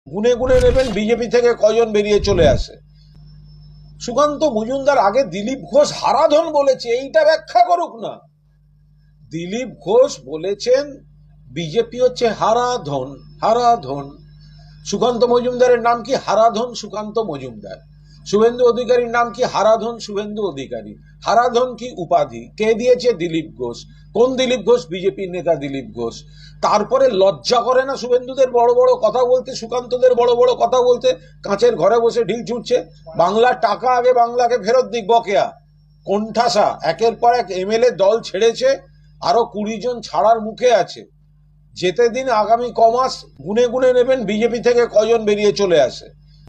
গুনে গুনে নেবেন বিজেপি থেকে কজন বেরিয়ে চলে আসে। সুকান্ত মজুমদার আগে দিলীপ ঘোষ হারাধন বলেছে, এইটা ব্যাখ্যা করুক না। দিলীপ ঘোষ বলেছেন বিজেপি হচ্ছে হারাধন। হারাধন সুকান্ত মজুমদারের নাম কি? হারাধন সুকান্ত মজুমদার। শুভেন্দু অধিকারীর নাম কি? হারাধন শুভেন্দু অধিকারী। হারাধন কি উপাধি? কে দিয়েছে? দিলীপ ঘোষ। কোন দিলীপ ঘোষ? বিজেপির নেতা দিলীপ ঘোষ। তারপরে লজ্জা করে না শুভেন্দুদের বড় বড় কথা বলতে, সুকান্তদের বড় বড় কথা বলতে? কাঁচের ঘরে বসে ঢিল ছুটছে। বাংলার টাকা আগে বাংলাকে ফেরত দিক, বকেয়া। কোণঠাসা একের পর এক এমএলএ দল ছেড়েছে, আরো 20 জন ছাড়ার মুখে আছে। যেতে দিন, আগামী কমাস গুনে গুনে নেবেন বিজেপি থেকে কজন বেরিয়ে চলে আসে।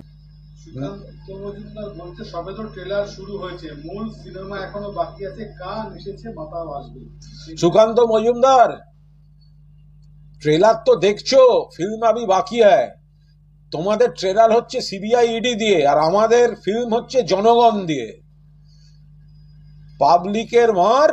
সবে তো ট্রেলার শুরু হয়েছে, মূল সিনেমা এখনো বাকি আছে, কান এসেছে মাথাও আসবে। সুকান্ত মজুমদার, ট্রেলার তো দেখছো, ফিল্ম আবি বাকি হ্যায়। তোমাদের ট্রেলার হচ্ছে সিবিআই ইডি দিয়ে, আর আমাদের ফিল্ম হচ্ছে জনগণ দিয়ে। পাবলিকের মার,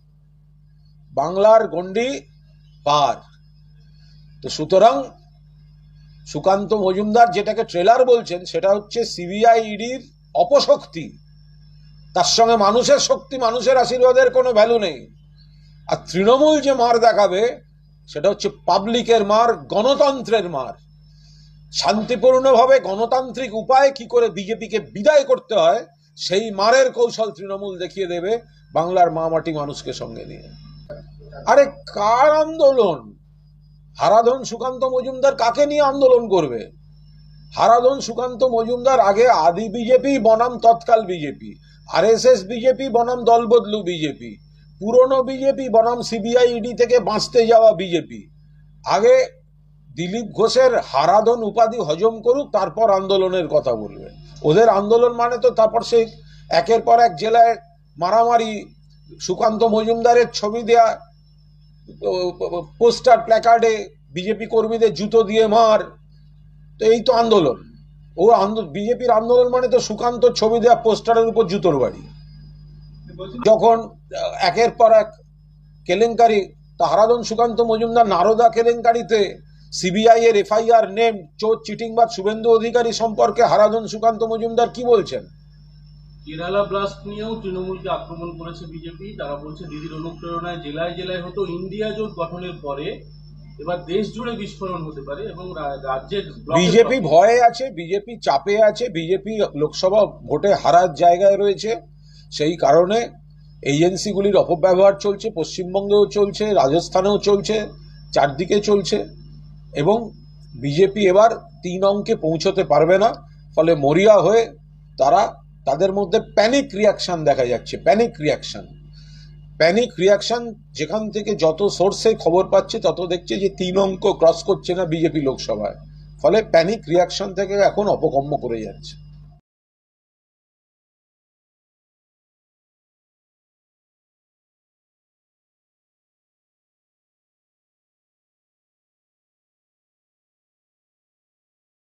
বাংলার গন্ডি পার। তো সুতরাং সুকান্ত মজুমদার যেটাকে ট্রেলার বলছেন, সেটা হচ্ছে সিবিআই ইডির অপশক্তি। তার সঙ্গে মানুষের শক্তি, মানুষের আশীর্বাদের কোনো ভ্যালু নেই। আর তৃণমূল যে মার দেখাবে, সেটা হচ্ছে পাবলিকের মার, গণতন্ত্রের মার। শান্তিপূর্ণভাবে গণতান্ত্রিক উপায়ে কি করে বিজেপিকে বিদায় করতে হয়, সেই মারের কৌশল তৃণমূল দেখিয়ে দেবে বাংলার মা মাটি মানুষকে সঙ্গে নিয়ে। আরে কার আন্দোলন? হারাধন সুকান্ত মজুমদার কাকে নিয়ে আন্দোলন করবে? হারাধন সুকান্ত মজুমদার আগে আদি বিজেপি বনাম তৎকাল বিজেপি, আরএসএস বিজেপি বনাম দলবদলু বিজেপি, পুরনো বিজেপি বনাম সিবিআই ইডি থেকে বাঁচতে যাওয়া বিজেপি। আগে দিলীপ ঘোষের হারাধন উপাধি হজম করুক, তারপর আন্দোলনের কথা বলবে। ওদের আন্দোলন মানে তো তারপর সেই একের পর এক জেলায় মারামারি, সুকান্ত মজুমদারের ছবি দেয়া পোস্টার প্ল্যাকার্ডে বিজেপি কর্মীদের জুতো দিয়ে মার। তো এই তো আন্দোলন। ও বিজেপির আন্দোলন মানে তো সুকান্ত ছবি দেওয়া পোস্টারের উপর জুতোর বাড়ি। যখন একের পর এক কেলেঙ্কারি, তা হারাধন সুকান্ত মজুমদার নারদা কেলেঙ্কারিতে সিবিআই এর এফআইআর নেম চোর চিটিংবাজ শুভেন্দু অধিকারী সম্পর্কে হারাধন সুকান্ত মজুমদার কি বলছেন? কেরালা ব্লাস্ট নিয়েও তৃণমূলকে আক্রমণ করেছে বিজেপি। তারা বলছে দিদির অনুপ্রেরণায় জেলায় জেলায় হতো, ইন্ডিয়া জোট গঠনের পরে এবার দেশ জুড়ে বিস্ফোরণ হতে পারে এবং রাজ্যের বিজেপি ভয়ে আছে, বিজেপি চাপে আছে, বিজেপি লোকসভা ভোটে হারার জায়গায় রয়েছে। সেই কারণে এজেন্সিগুলির অপব্যবহার চলছে, পশ্চিমবঙ্গেও চলছে, রাজস্থানেও চলছে, চারদিকে চলছে। এবং বিজেপি এবার 3 অঙ্কে পৌঁছতে পারবে না। ফলে মরিয়া হয়ে তাদের মধ্যে প্যানিক রিয়াকশন দেখা যাচ্ছে। প্যানিক রিয়াকশন যেখান থেকে যত সোর্সে খবর পাচ্ছে, তত দেখছে যে 3 অঙ্ক ক্রস করছে না বিজেপি লোকসভায়। ফলে প্যানিক রিয়াকশন থেকে এখন অপকম্ম করে যাচ্ছে।